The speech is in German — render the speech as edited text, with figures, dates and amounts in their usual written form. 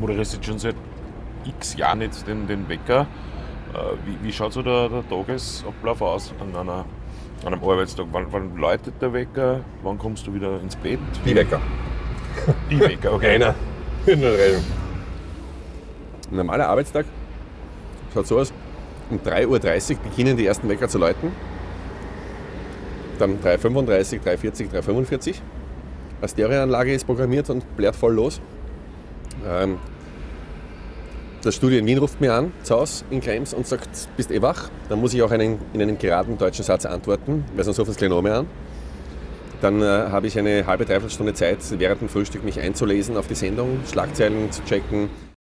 moderierst jetzt schon seit x Jahren jetzt den Wecker. Wie schaut so der Tagesablauf aus an einem Arbeitstag? Wann läutet der Wecker? Wann kommst du wieder ins Bett? Die Wecker. Die Wecker, okay. Einer. In der Reihe. Ein normaler Arbeitstag schaut so aus, um 3:30 Uhr beginnen die ersten Wecker zu läuten. Dann 3:35 Uhr, 3:40 Uhr, 3:45 Uhr. Eine Stereoanlage ist programmiert und blärt voll los. Das Studio in Wien ruft mir an, zu Hause in Krems, und sagt, bist eh wach? Dann muss ich auch in einen geraden deutschen Satz antworten, weil sonst ruft das gleich noch mehr an. Dann habe ich eine halbe, dreiviertel Stunde Zeit, während dem Frühstück mich einzulesen auf die Sendung, Schlagzeilen zu checken.